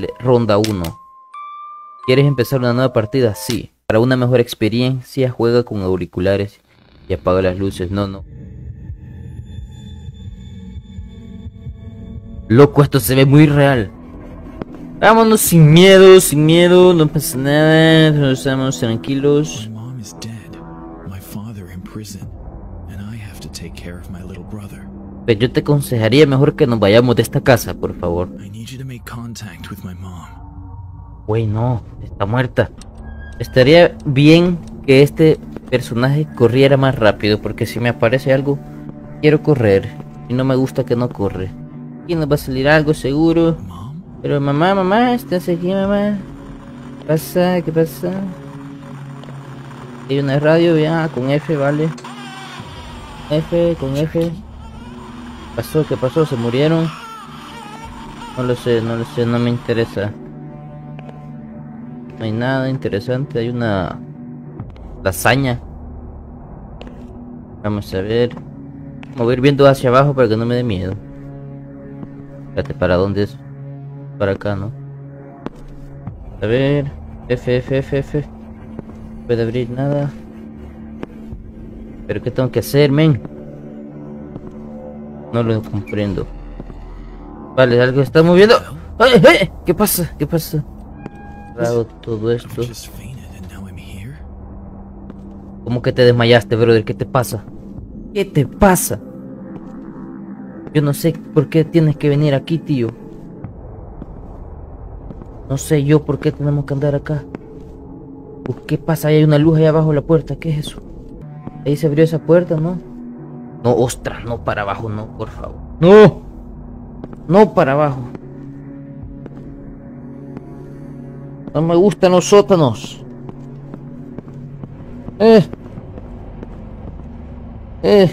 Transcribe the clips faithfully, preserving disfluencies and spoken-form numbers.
Dale, ronda uno. ¿Quieres empezar una nueva partida? Sí. Para una mejor experiencia, juega con auriculares y apaga las luces. No, no. Loco, esto se ve muy real. Vámonos sin miedo, sin miedo, no pasa nada, nos estamos tranquilos. Pero yo te aconsejaría mejor que nos vayamos de esta casa, por favor. Güey, no, está muerta. Estaría bien que este personaje corriera más rápido, porque si me aparece algo, quiero correr. Y no me gusta que no corre. Aquí nos va a salir algo seguro. Pero mamá, mamá, ¿estás aquí, mamá? ¿Qué pasa? ¿Qué pasa? Hay una radio, ya, con F, vale. F, con F. ¿Qué pasó? ¿Qué pasó? ¿Se murieron? No lo sé, no lo sé, no me interesa. No hay nada interesante, hay una lasaña. Vamos a ver. Me voy a ir viendo hacia abajo para que no me dé miedo. Espérate, ¿para dónde es? Para acá, ¿no? A ver. F, F, F, F. No puede abrir nada. ¿Pero qué tengo que hacer, men? No lo comprendo. Vale, algo está moviendo. ¡Ay, ay! ¿Qué pasa? ¿Qué pasa? Raro todo esto. ¿Cómo que te desmayaste, brother? ¿Qué te pasa? ¿Qué te pasa? Yo no sé por qué tienes que venir aquí, tío. No sé yo por qué tenemos que andar acá. ¿Qué pasa? Ahí hay una luz ahí abajo de la puerta. ¿Qué es eso? Ahí se abrió esa puerta, ¿no? No, ostras, no para abajo, no, por favor. ¡No! No para abajo. No me gustan los sótanos. Eh. Eh.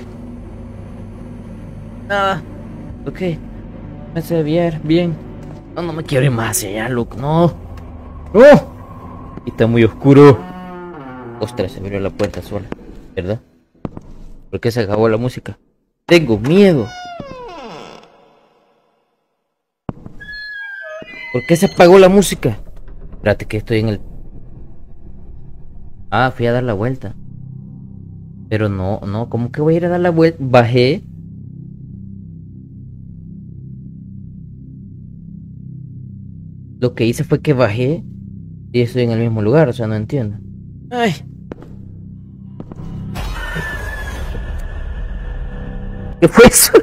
Nada. Ok. Me hace bien, bien. No, no me quiero ir más hacia allá, loco. No. ¡No! Y está muy oscuro. Ostras, se abrió la puerta sola, ¿verdad? ¿Por qué se acabó la música? Tengo miedo. ¿Por qué se apagó la música? Espérate que estoy en el... Ah, fui a dar la vuelta. Pero no, no, ¿cómo que voy a ir a dar la vuelta? Bajé. Lo que hice fue que bajé y estoy en el mismo lugar, o sea, no entiendo. Ay. ¿Qué fue eso?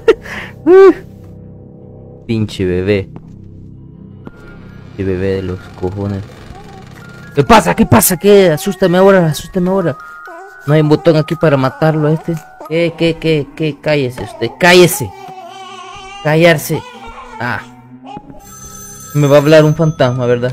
Pinche bebé. Pinche bebé de los cojones. ¿Qué pasa? ¿Qué pasa? ¿Qué? Asústame ahora, asústame ahora. No hay un botón aquí para matarlo a este. ¿Qué, qué, qué, qué? Cállese usted, cállese. Callarse. Ah. Me va a hablar un fantasma, ¿verdad?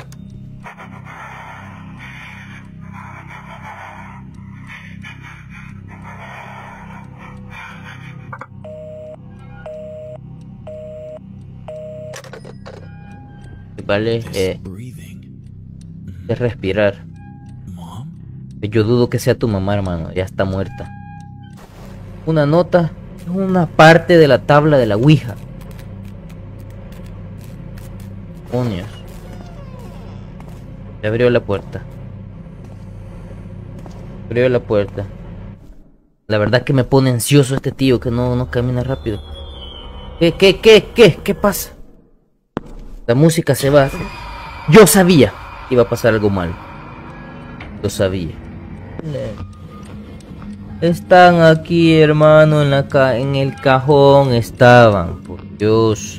Vale, eh, es respirar. Yo dudo que sea tu mamá, hermano. Ya está muerta. Una nota es una parte de la tabla de la Ouija. Coños. Se abrió la puerta. Se abrió la puerta. La verdad que me pone ansioso este tío que no, no camina rápido. ¿Qué, qué, qué, qué? ¿Qué pasa? La música se va. Yo sabía que iba a pasar algo mal. Lo sabía. Están aquí, hermano, en la ca en el cajón estaban. Por Dios.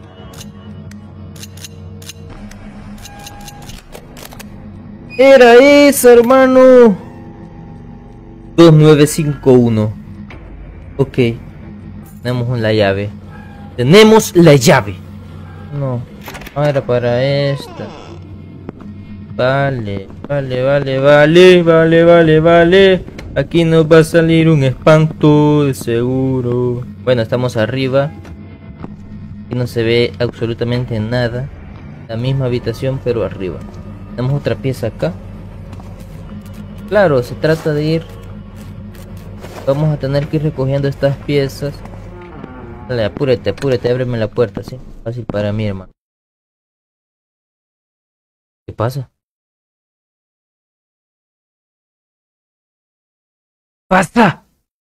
Era eso, hermano. dos nueve cinco uno. Ok. Tenemos la llave. Tenemos la llave. No. No era para esta. Vale, vale, vale, vale, vale, vale, vale. Aquí nos va a salir un espanto de seguro. Bueno, estamos arriba. Aquí no se ve absolutamente nada. La misma habitación, pero arriba. Tenemos otra pieza acá. Claro, se trata de ir. Vamos a tener que ir recogiendo estas piezas. Dale, apúrate, apúrate, ábreme la puerta, ¿sí? Fácil para mí, hermano. ¿Qué pasa? ¡Pasa!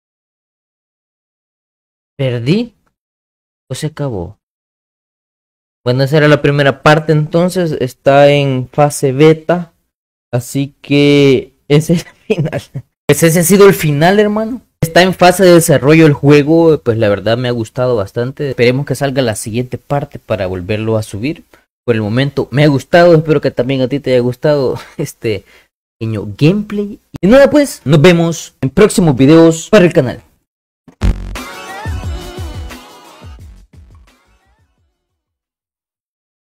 ¿Perdí? ¿O se acabó? Bueno, esa era la primera parte, entonces está en fase beta, así que ese es el final. Pues ese ha sido el final, hermano. Está en fase de desarrollo el juego, pues la verdad me ha gustado bastante. Esperemos que salga la siguiente parte para volverlo a subir. Por el momento me ha gustado, espero que también a ti te haya gustado este pequeño gameplay. Y nada pues, nos vemos en próximos videos para el canal.